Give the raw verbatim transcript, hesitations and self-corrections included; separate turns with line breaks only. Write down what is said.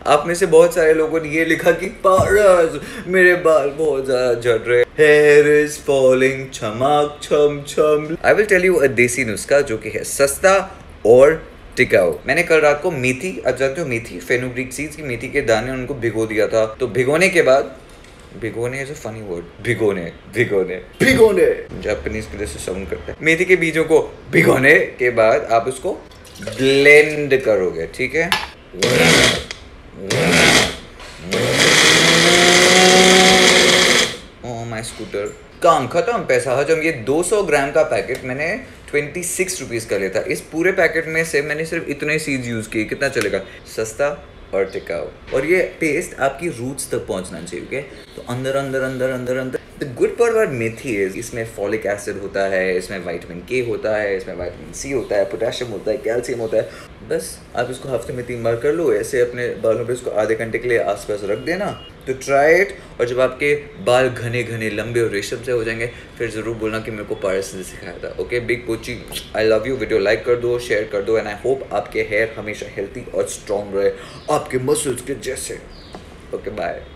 आप में से बहुत सारे लोगों ने ये लिखा कि पारस मेरे बाल बहुत ज्यादा झड़ रहे, हेयर इज फॉलिंग छमाक छम छम। I will tell you a desi nuskha जो कि है सस्ता और टिकाऊ। मैंने कल रात को मेथी, आप जानते हो मेथी, फेनुग्रीक सीड्स की मेथी के दाने, उनको भिगो दिया था। तो भिगोने के बाद, भिगोने इज अ फनी वर्ड, भिगोने भिगोने भिगोने जापानीज के जैसे साउंड करता है। मेथी के बीजों को भिगोने के बाद आप उसको ब्लेंड करोगे, ठीक है। ओह माय स्कूटर, काम खत्म, पैसा हजम। ये दो सौ ग्राम का पैकेट मैंने ट्वेंटी सिक्स रुपीज का लिया था। इस पूरे पैकेट में से मैंने सिर्फ इतने सीड्स यूज किए। कितना चलेगा? सस्ता और टिकाऊ। और ये पेस्ट आपकी रूट्स तक पहुंचना चाहिए, ओके। तो अंदर अंदर अंदर अंदर अंदर the good part about methi is इसमें फॉलिक एसिड होता है, इसमें विटामिन के होता है, इसमें विटामिन सी होता है, पोटेशियम होता है, कैल्शियम होता है। बस आप इसको हफ्ते में तीन बार कर लो, ऐसे अपने बालों पे इसको आधे घंटे के लिए आसपास रख देना। तो ट्राई इट। और जब आपके बाल घने घने लंबे और रेशम से हो जाएंगे फिर ज़रूर बोलना कि मेरे को पारस ने सिखाया था, ओके। बिग पोची, I love you. Video like कर दो, शेयर कर दो, एंड आई होप आपके हेयर हमेशा हेल्थी और स्ट्रॉन्ग रहे, आपके मसल्स के जैसे। Okay, bye.